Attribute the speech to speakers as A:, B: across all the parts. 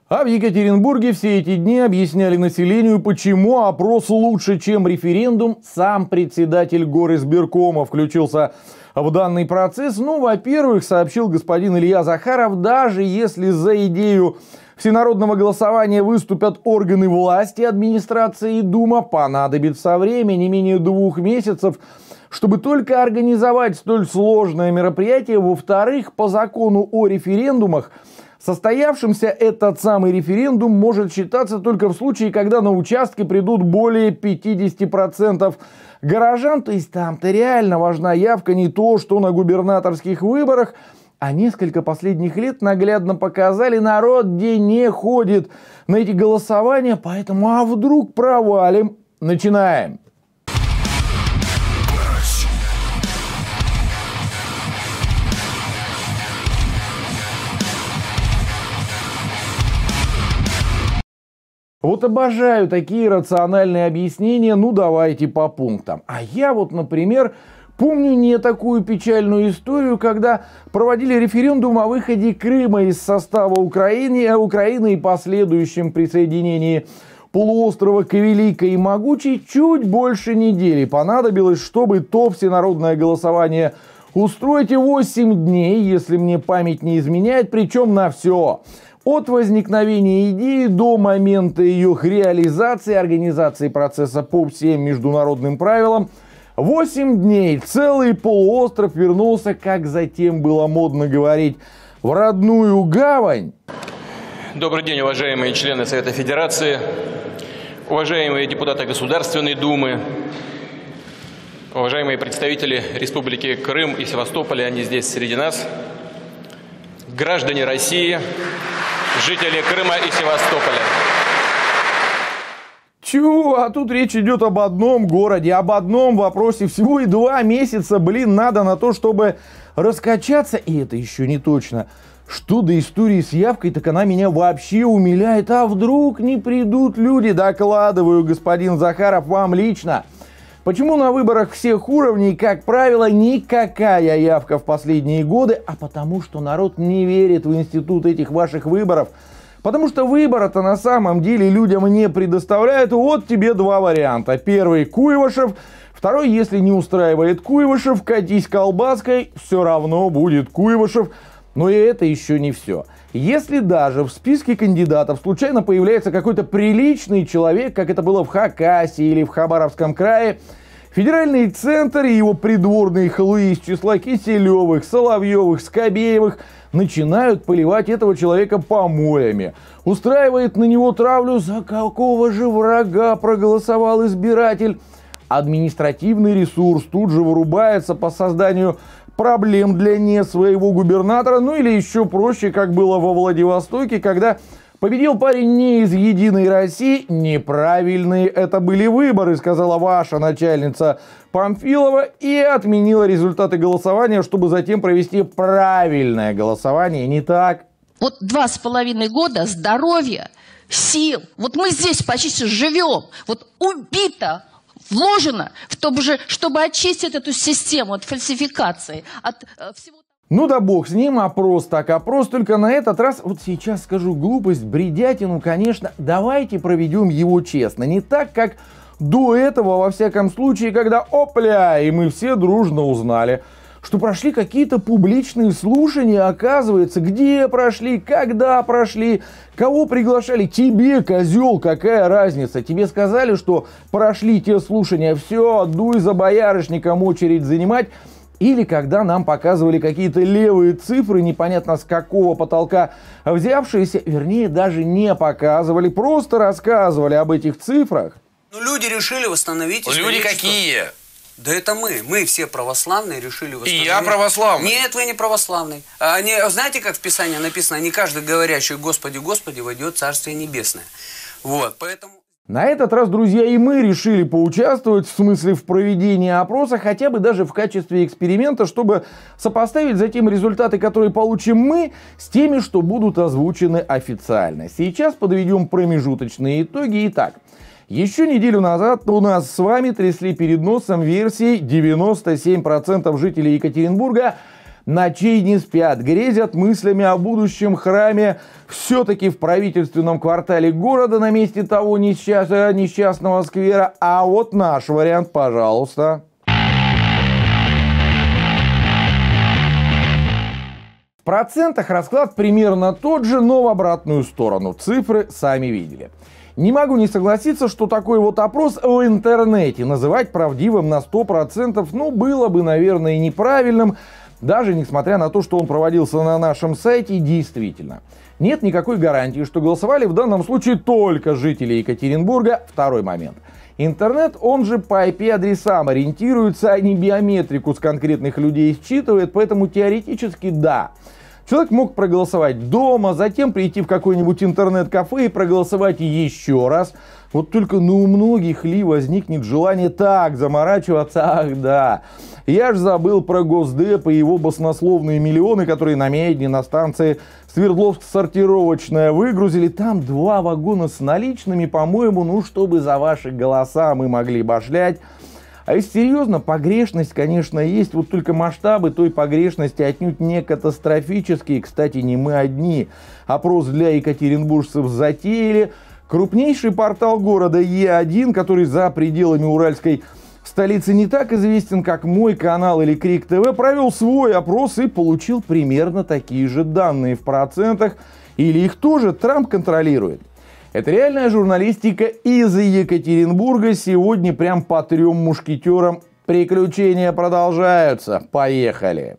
A: А в Екатеринбурге все эти дни объясняли населению, почему опрос лучше, чем референдум. Сам председатель горисбиркома включился в данный процесс. Ну, во-первых, сообщил господин Илья Захаров, даже если за идею всенародного голосования выступят органы власти, администрация и Дума, понадобится время, не менее 2 месяцев, чтобы только организовать столь сложное мероприятие. Во-вторых, по закону о референдумах, состоявшимся этот самый референдум может считаться только в случае, когда на участке придут более 50% горожан. То есть там-то реально важна явка, не то, что на губернаторских выборах. А несколько последних лет наглядно показали, народ где не ходит на эти голосования. Поэтому, а вдруг провалим? Начинаем. Вот обожаю такие рациональные объяснения, ну давайте по пунктам. А я вот, например, помню не такую печальную историю, когда проводили референдум о выходе Крыма из состава Украины и последующем присоединении полуострова к великой и могучей. Чуть больше недели понадобилось, чтобы то всенародное голосование устроить. 8 дней, если мне память не изменяет, причем на все. От возникновения идеи до момента ее реализации, организации процесса по всем международным правилам. 8 дней целый полуостров вернулся, как затем было модно говорить, в родную гавань.
B: Добрый день, уважаемые члены Совета Федерации, уважаемые депутаты Государственной Думы, уважаемые представители Республики Крым и Севастополя, они здесь среди нас, граждане России, жители Крыма и Севастополя.
A: Чего? А тут речь идет об одном городе, об одном вопросе. Всего и 2 месяца, надо на то, чтобы раскачаться. И это еще не точно. Что до истории с явкой, так она меня вообще умиляет. А вдруг не придут люди? Докладываю, господин Захаров, вам лично. Почему на выборах всех уровней, как правило, никакая явка в последние годы? А потому что народ не верит в институт этих ваших выборов. Потому что выбора-то на самом деле людям не предоставляют. Вот тебе 2 варианта. Первый — Куйвашев. Второй — если не устраивает Куйвашев, катись колбаской, все равно будет Куйвашев. Но и это еще не все. Если даже в списке кандидатов случайно появляется какой-то приличный человек, как это было в Хакасии или в Хабаровском крае, федеральный центр и его придворные халуи из числа Киселевых, Соловьевых, Скобеевых начинают поливать этого человека помоями. Устраивает на него травлю, за какого же врага проголосовал избиратель. Административный ресурс тут же вырубается по созданию проблем для не своего губернатора. Ну или еще проще, как было во Владивостоке, когда победил парень не из «Единой России». Неправильные это были выборы, сказала ваша начальница Памфилова, и отменила результаты голосования, чтобы затем провести правильное голосование. Не так?
C: Вот 2,5 года здоровья, сил. Вот мы здесь почти живем. Вот убито, вложено в то, чтобы очистить эту систему от фальсификации, от всего.
A: Ну да бог с ним, опрос так опрос, только на этот раз, вот сейчас скажу глупость, бредятину, конечно, давайте проведем его честно. Не так, как до этого, во всяком случае, когда опля, и мы все дружно узнали, что прошли какие-то публичные слушания, оказывается, где прошли, когда прошли, кого приглашали. Тебе, козел, какая разница? Тебе сказали, что прошли те слушания, все, дуй за боярышником очередь занимать. Или когда нам показывали какие-то левые цифры, непонятно с какого потолка взявшиеся, вернее, даже не показывали, просто рассказывали об этих цифрах.
D: Ну, люди решили восстановить историческую...
E: Люди какие?
D: Да это мы. Мы все православные решили восстановить.
E: И я православный.
D: Нет, вы не православный. Знаете, как в Писании написано, не каждый говорящий «Господи, Господи» войдет в Царствие Небесное. Вот, поэтому...
A: На этот раз, друзья, и мы решили поучаствовать, в смысле в проведении опроса, хотя бы даже в качестве эксперимента, чтобы сопоставить затем результаты, которые получим мы, с теми, что будут озвучены официально. Сейчас подведем промежуточные итоги. Итак, еще неделю назад у нас с вами трясли перед носом версией 97% жителей Екатеринбурга ночей не спят, грезят мыслями о будущем храме все-таки в правительственном квартале города на месте того несчастного сквера. А вот наш вариант, пожалуйста. В процентах расклад примерно тот же, но в обратную сторону. Цифры сами видели. Не могу не согласиться, что такой вот опрос в интернете называть правдивым на 100%, ну, было бы, наверное, и неправильным, даже несмотря на то, что он проводился на нашем сайте, действительно. Нет никакой гарантии, что голосовали в данном случае только жители Екатеринбурга. Второй момент. Интернет, он же по IP-адресам ориентируется, а не биометрику с конкретных людей считывает, поэтому теоретически да. Человек мог проголосовать дома, затем прийти в какой-нибудь интернет-кафе и проголосовать еще раз. Вот только у многих ли возникнет желание так заморачиваться? Ах да, я ж забыл про Госдеп и его баснословные миллионы, которые на Медне на станции Свердловск-сортировочная выгрузили. Там 2 вагона с наличными, по-моему, ну чтобы за ваши голоса мы могли башлять. А если серьезно, погрешность, конечно, есть, вот только масштабы той погрешности отнюдь не катастрофические. Кстати, не мы одни. Опрос для екатеринбуржцев затеяли. Крупнейший портал города Е1, который за пределами уральской столицы не так известен, как Мой канал или Крик ТВ, провел свой опрос и получил примерно такие же данные в процентах. Или их тоже Трамп контролирует? Это реальная журналистика из Екатеринбурга. Сегодня прям по 3 мушкетерам. Приключения продолжаются. Поехали.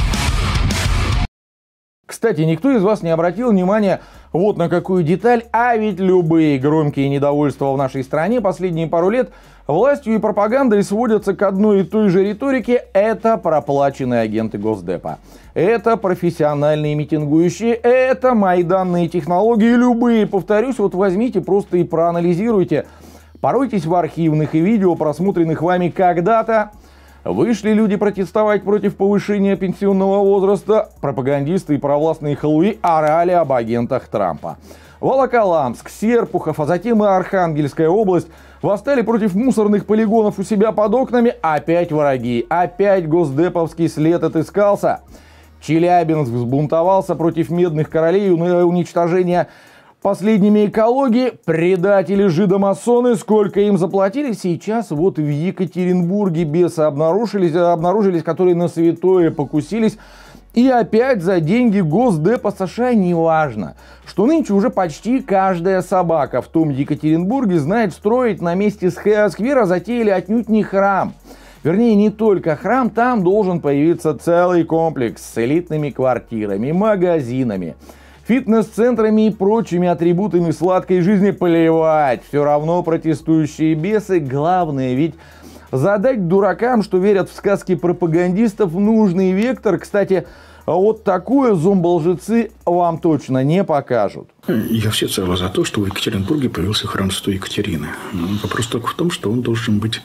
A: Кстати, никто из вас не обратил внимания вот на какую деталь, а ведь любые громкие недовольства в нашей стране последние пару лет властью и пропагандой сводятся к одной и той же риторике. Это проплаченные агенты Госдепа. Это профессиональные митингующие. Это майданные технологии. Любые, повторюсь, вот возьмите просто и проанализируйте. Поройтесь в архивных и видео, просмотренных вами когда-то. Вышли люди протестовать против повышения пенсионного возраста. Пропагандисты и провластные халуи орали об агентах Трампа. Волоколамск, Серпухов, а затем и Архангельская область восстали против мусорных полигонов у себя под окнами. Опять враги, опять госдеповский след отыскался. Челябинск взбунтовался против медных королей и уничтожения последними экологии. Предатели жидомасоны, сколько им заплатили? Сейчас вот в Екатеринбурге бесы обнаружились, которые на святое покусились. И опять за деньги Госдепа США. Неважно, что нынче уже почти каждая собака в том Екатеринбурге знает, строить на месте сквера затеяли отнюдь не храм. Вернее, не только храм, там должен появиться целый комплекс с элитными квартирами, магазинами, фитнес-центрами и прочими атрибутами сладкой жизни. Плевать, все равно протестующие бесы. Главное ведь задать дуракам, что верят в сказки пропагандистов, нужный вектор. Кстати, вот такое зомболжецы вам точно не покажут.
E: Я всецело за то, что в Екатеринбурге появился храм Святой Екатерины. Вопрос только в том, что он должен быть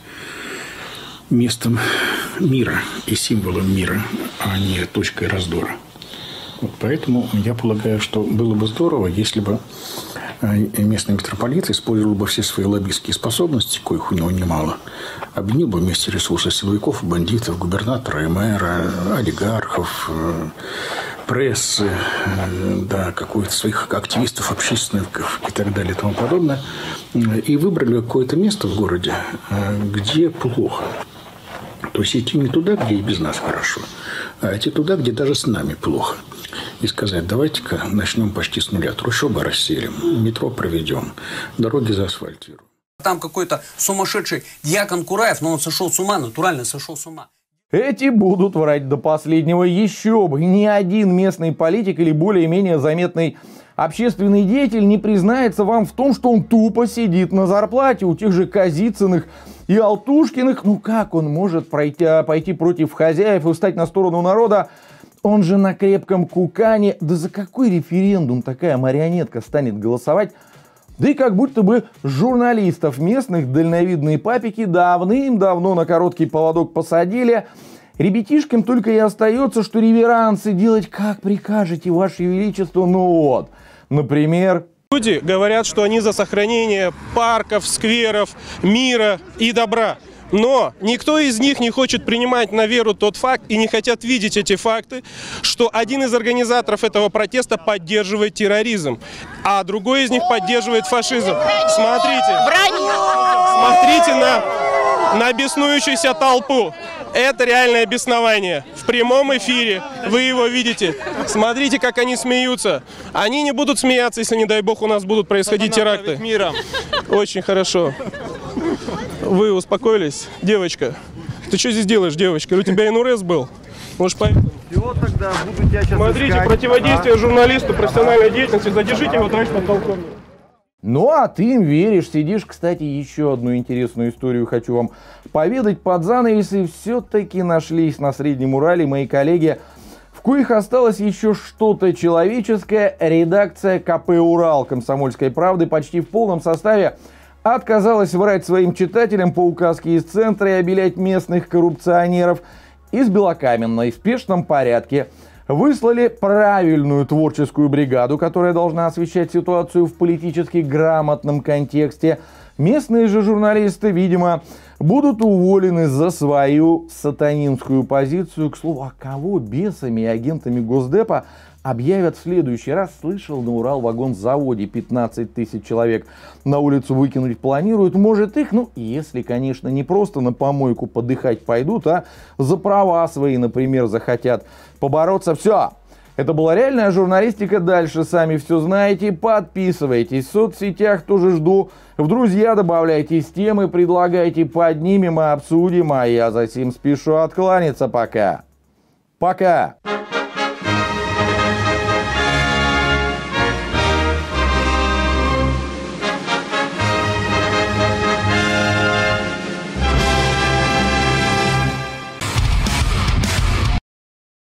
E: местом мира и символом мира, а не точкой раздора. Вот поэтому я полагаю, что было бы здорово, если бы местный митрополит использовал бы все свои лоббистские способности, коих у него немало, объединил бы вместе ресурсы силовиков, бандитов, губернатора и мэра, олигархов, прессы, да, каких-то своих активистов, общественников и так далее и тому подобное, и выбрали какое-то место в городе, где плохо. То есть идти не туда, где и без нас хорошо, а идти туда, где даже с нами плохо. И сказать, давайте-ка начнем почти с нуля. Трущобы расселим, метро проведем, дороги заасфальтируем.
D: Там какой-то сумасшедший дьякон Кураев, но он сошел с ума, натурально сошел с ума.
A: Эти будут врать до последнего. Еще бы, ни один местный политик или более-менее заметный общественный деятель не признается вам в том, что он тупо сидит на зарплате у тех же Козицыных и Алтушкиных. Ну как он может пойти против хозяев и встать на сторону народа? Он же на крепком кукане. Да за какой референдум такая марионетка станет голосовать? Да и как будто бы журналистов местных дальновидные папики давным-давно на короткий поводок посадили. Ребятишкам только и остается, что реверансы делать, как прикажете, Ваше Величество. Ну вот, например...
F: Люди говорят, что они за сохранение парков, скверов, мира и добра. Но никто из них не хочет принимать на веру тот факт и не хотят видеть эти факты, что один из организаторов этого протеста поддерживает терроризм, а другой из них поддерживает фашизм. Смотрите на беснующуюся толпу. Это реальное беснование. В прямом эфире вы его видите. Смотрите, как они смеются. Они не будут смеяться, если, не дай бог, у нас будут происходить теракты. Очень хорошо. Вы успокоились? Девочка, ты что здесь делаешь, девочка? У тебя НРС был? Может, поэтому?
A: Все, тогда буду тебя сейчас
F: Смотрите,
A: искать.
F: Противодействие журналисту, профессиональной деятельности. Задержите его, товарищ подполковник.
A: Ну, а ты им веришь, сидишь. Кстати, еще одну интересную историю хочу вам поведать под занавес. И все-таки нашлись на Среднем Урале мои коллеги, в коих осталось еще что-то человеческое. Редакция КП «Урал» «Комсомольской правды» почти в полном составе отказалась врать своим читателям по указке из центра и обелять местных коррупционеров. Из Белокаменной в спешном порядке выслали правильную творческую бригаду, которая должна освещать ситуацию в политически грамотном контексте. Местные же журналисты, видимо, будут уволены за свою сатанинскую позицию. К слову, а кого бесами и агентами Госдепа объявят в следующий раз? Слышал, на Уралвагонзаводе 15 тысяч человек на улицу выкинуть планируют. Может, их, ну, если, конечно, не просто на помойку подыхать пойдут, а за права свои, например, захотят побороться. Все. Это была реальная журналистика. Дальше сами все знаете. Подписывайтесь в соцсетях, тоже жду. В друзья добавляйтесь, темы предлагайте, поднимем и обсудим. А я за сим спешу откланяться пока. Пока.